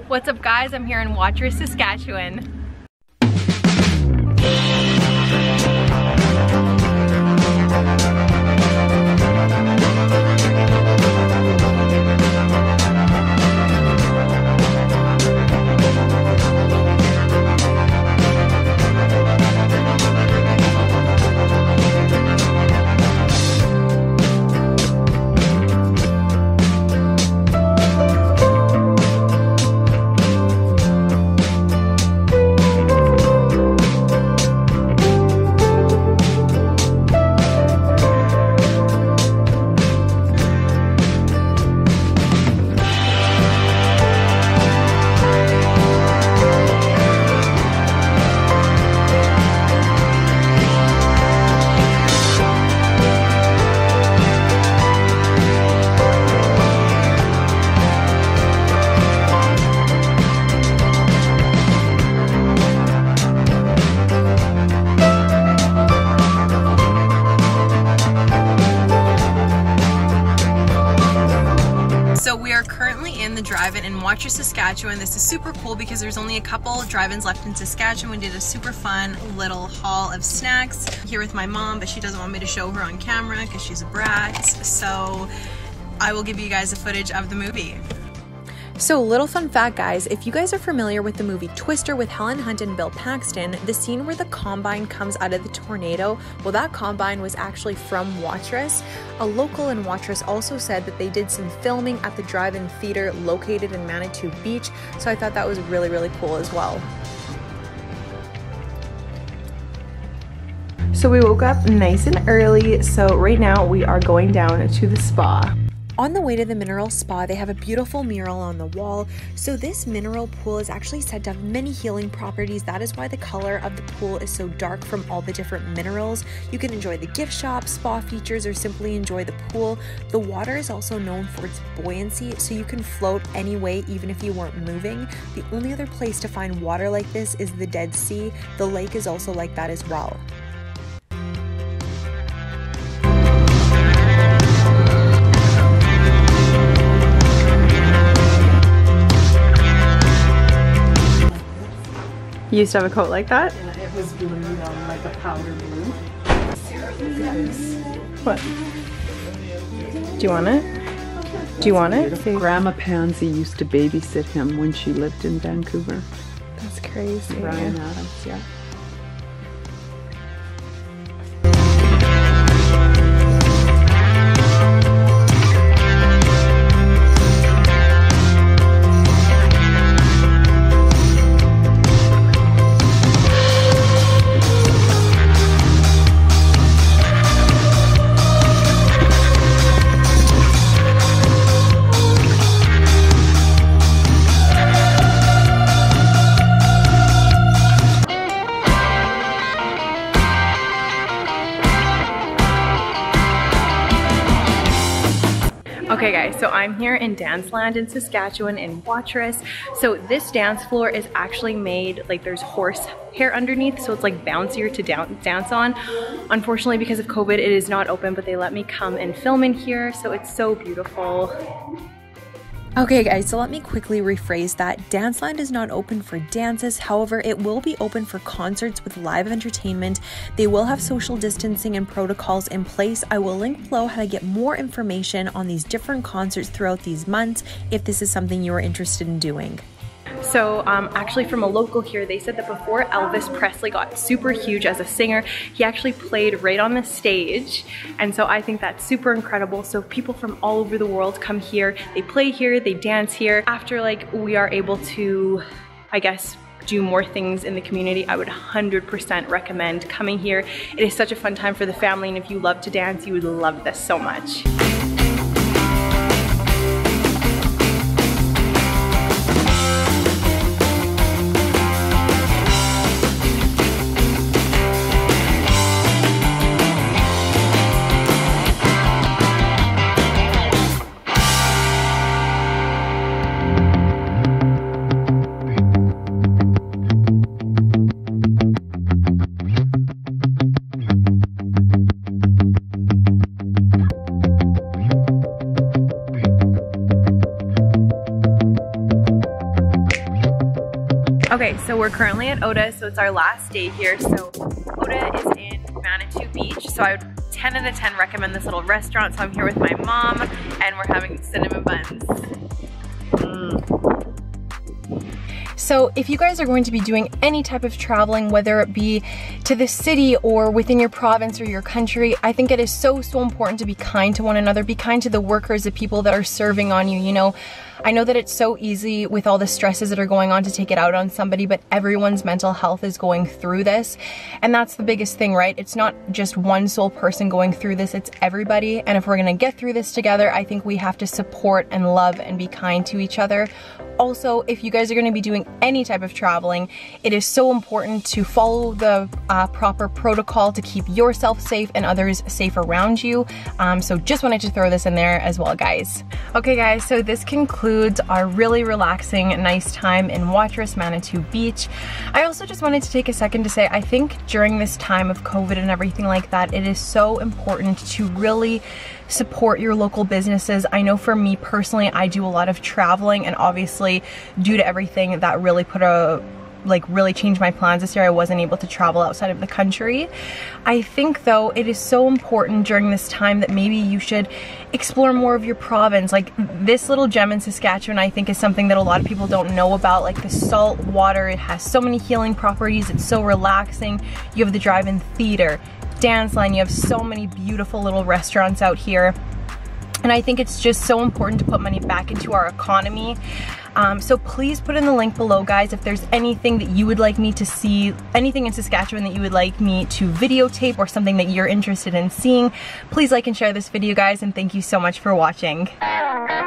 What's up guys, I'm here in Watrous, Saskatchewan. So we are currently in the drive-in Watrous, Saskatchewan. This is super cool because there's only a couple drive-ins left in Saskatchewan. We did a super fun little haul of snacks here with my mom, but she doesn't want me to show her on camera because she's a brat. So I will give you guys the footage of the movie. So little fun fact guys, if you guys are familiar with the movie Twister with Helen Hunt and Bill Paxton, the scene where the combine comes out of the tornado, well that combine was actually from Watrous. A local in Watrous also said that they did some filming at the drive-in theater located in Manitou Beach, so I thought that was really, really cool as well. So we woke up nice and early, so right now we are going down to the spa. On the way to the mineral spa, they have a beautiful mural on the wall. So this mineral pool is actually said to have many healing properties. That is why the color of the pool is so dark from all the different minerals. You can enjoy the gift shop, spa features, or simply enjoy the pool. The water is also known for its buoyancy, so you can float any way even if you weren't moving. The only other place to find water like this is the Dead Sea. The lake is also like that as well. You used to have a coat like that? Yeah, it was blue, like a powder blue. What? Do you want it? Do you want it? Grandma Pansy used to babysit him when she lived in Vancouver. That's crazy. Brian Adams, yeah. Okay guys, so I'm here in Dance Land in Saskatchewan in Watrous. So this dance floor is actually made, like there's horse hair underneath, so it's like bouncier to dance on. Unfortunately, because of COVID, it is not open, but they let me come and film in here, so it's so beautiful. Okay guys, so let me quickly rephrase that. Danceland is not open for dances, however, it will be open for concerts with live entertainment. They will have social distancing and protocols in place. I will link below how to get more information on these different concerts throughout these months if this is something you are interested in doing. So actually from a local here, they said that before Elvis Presley got super huge as a singer, he actually played right on the stage. And so I think that's super incredible. So people from all over the world come here, they play here, they dance here. After like we are able to, I guess, do more things in the community, I would 100% recommend coming here. It is such a fun time for the family, and if you love to dance, you would love this so much. Okay, so we're currently at Oda, so it's our last day here. So Oda is in Manitou Beach, so I would 10 out of 10 recommend this little restaurant. So I'm here with my mom and we're having cinnamon buns. So if you guys are going to be doing any type of traveling, whether it be to the city or within your province or your country, I think it is so important to be kind to one another, be kind to the workers, the people that are serving on you, you know. I know that it's so easy with all the stresses that are going on to take it out on somebody, but everyone's mental health is going through this. And that's the biggest thing, right? It's not just one sole person going through this, it's everybody. And if we're gonna get through this together, I think we have to support and love and be kind to each other. Also, if you guys are gonna be doing any type of traveling, it is so important to follow the proper protocol to keep yourself safe and others safe around you. So just wanted to throw this in there as well, guys. Okay guys, so this concludes our really relaxing, nice time in Watrous, Manitou Beach. I also just wanted to take a second to say, I think during this time of COVID and everything like that, it is so important to really support your local businesses. I know for me personally, I do a lot of traveling, and obviously due to everything that really really changed my plans this year, I wasn't able to travel outside of the country. I think though it is so important during this time that maybe you should explore more of your province. Like this little gem in Saskatchewan, I think is something that a lot of people don't know about. Like the salt water, it has so many healing properties, it's so relaxing. You have the drive-in theater, dance line, you have so many beautiful little restaurants out here. And I think it's just so important to put money back into our economy. So please put in the link below, guys, if there's anything that you would like me to see, anything in Saskatchewan that you would like me to videotape or something that you're interested in seeing. Please like and share this video, guys, and thank you so much for watching.